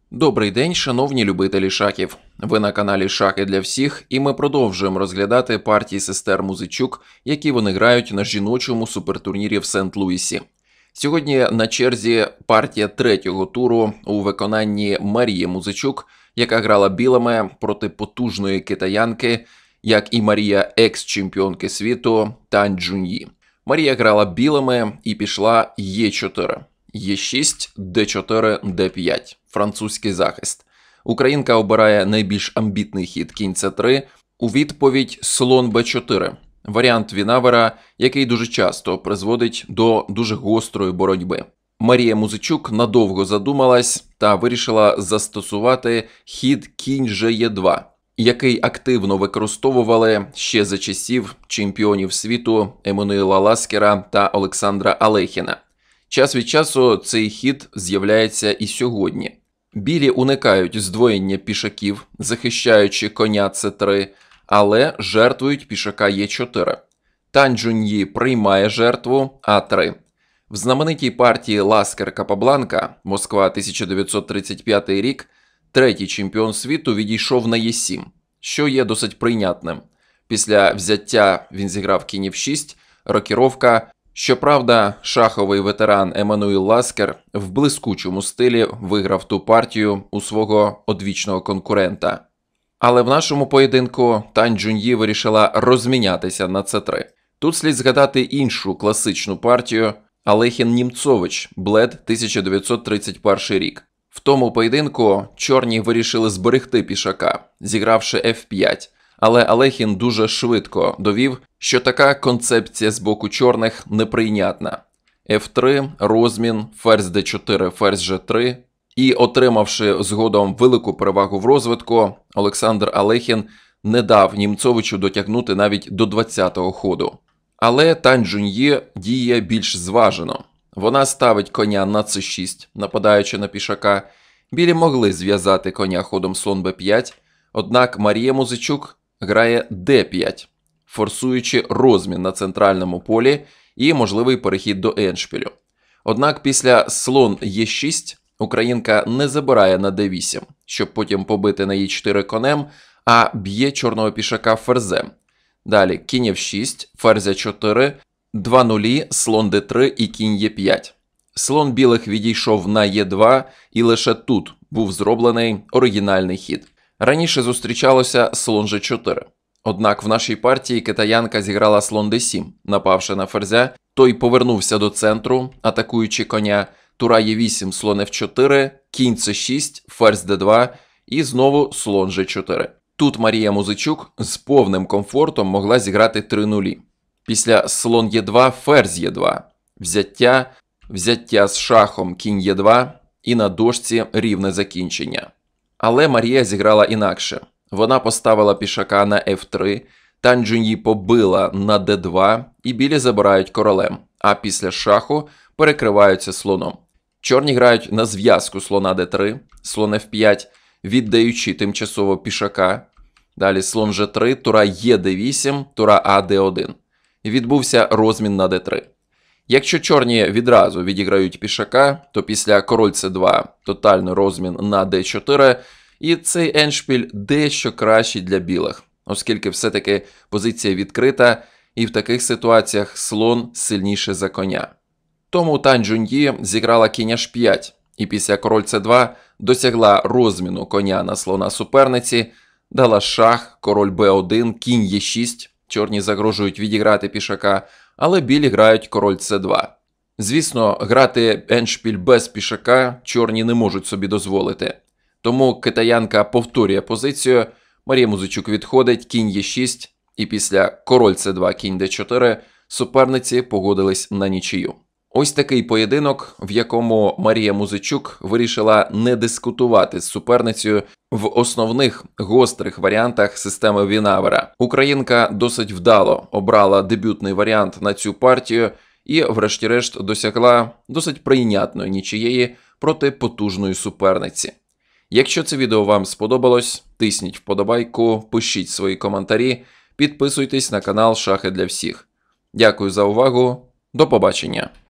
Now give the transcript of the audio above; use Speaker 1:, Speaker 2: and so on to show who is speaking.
Speaker 1: Добрий день, шановні любителі шахів. Ви на каналі Шахи для всіх, і ми продовжуємо розглядати партії сестер Музичук, які вони грають на жіночому супертурнірі в Сент-Луісі. Сьогодні на черзі партія третього туру у виконанні Марії Музичук, яка грала білими проти потужної китаянки, як і Марія екс-чемпіонки світу Тань Джуньї. Марія грала білими і пішла Е4. Е6, Д4, Д5. Французький захист. Українка обирає найбільш амбітний хід кінь С3, у відповідь слон Б4. Варіант Вінавера, який дуже часто призводить до дуже гострої боротьби. Марія Музичук надовго задумалась та вирішила застосувати хід кінь Ж2, який активно використовували ще за часів чемпіонів світу Еммануела Ласкера та Олександра Алехіна. Час від часу цей хід з'являється і сьогодні. Білі уникають здвоєння пішаків, захищаючи коня С3, але жертвують пішака Е4. Тань Джуньї приймає жертву А3. В знаменитій партії Ласкер-Капабланка, Москва 1935 рік, третій чемпіон світу відійшов на Е7, що є досить прийнятним. Після взяття він зіграв кінь F6, рокіровка. Щоправда, шаховий ветеран Еммануел Ласкер в блискучому стилі виграв ту партію у свого одвічного конкурента. Але в нашому поєдинку Тань Джуньї вирішила розмінятися на С3. Тут слід згадати іншу класичну партію Алехін-Німцович, Блед 1931 рік. В тому поєдинку чорні вирішили зберегти пішака, зігравши F5. Але Алехін дуже швидко довів, що така концепція з боку чорних неприйнятна. F3, розмін, ферзь D4, ферзь G3. І отримавши згодом велику перевагу в розвитку, Олександр Алехін не дав Німцовичу дотягнути навіть до 20-го ходу. Але Тань Джуньї діє більш зважено. Вона ставить коня на С6, нападаючи на пішака. Білі могли зв'язати коня ходом слон Б5, однак Марія Музичук грає Д5, форсуючи розмін на центральному полі і можливий перехід до ендшпілю. Однак після слон Е6 українка не забирає на Д8, щоб потім побити на Е4 конем, а б'є чорного пішака ферзем. Далі кінь F6, ферзь А4, 2 нулі, слон Д3 і кінь Е5. Слон білих відійшов на Е2, і лише тут був зроблений оригінальний хід. Раніше зустрічалося слон Ж4. Однак в нашій партії китаянка зіграла слон Д7, напавши на ферзя, той повернувся до центру, атакуючи коня, тура Е8, слон Ф4, кінь С6, ферзь Д2 і знову слон Ж4. Тут Марія Музичук з повним комфортом могла зіграти 3 нулі. Після слон Е2, ферзь Е2, взяття з шахом кінь Е2 і на дошці рівне закінчення. Але Марія зіграла інакше. Вона поставила пішака на F3, Тань Джуньї побила на D2 і білі забирають королем, а після шаху перекриваються слоном. Чорні грають на зв'язку слона D3, слон F5, віддаючи тимчасово пішака. Далі слон G3, тура Е8, тура А Д1. Відбувся розмін на D3. Якщо чорні відразу відіграють пішака, то після король С2 тотальний розмін на Д4, і цей ендшпіль дещо кращий для білих, оскільки все-таки позиція відкрита, і в таких ситуаціях слон сильніше за коня. Тому Тань Джуньї зіграла кінь H5, і після король С2 досягла розміну коня на слона суперниці, дала шах, король Б1, кінь Е6, чорні загрожують відіграти пішака, але білі грають король С2. Звісно, грати ендшпіль без пішака чорні не можуть собі дозволити. Тому китаянка повторює позицію, Марія Музичук відходить, кінь Е6, і після король С2, кінь Д4 суперниці погодились на нічию. Ось такий поєдинок, в якому Марія Музичук вирішила не дискутувати з суперницею в основних гострих варіантах системи Вінавера. Українка досить вдало обрала дебютний варіант на цю партію і врешті-решт досягла досить прийнятної нічиєї проти потужної суперниці. Якщо це відео вам сподобалось, тисніть вподобайку, пишіть свої коментарі, підписуйтесь на канал Шахи для всіх. Дякую за увагу, до побачення!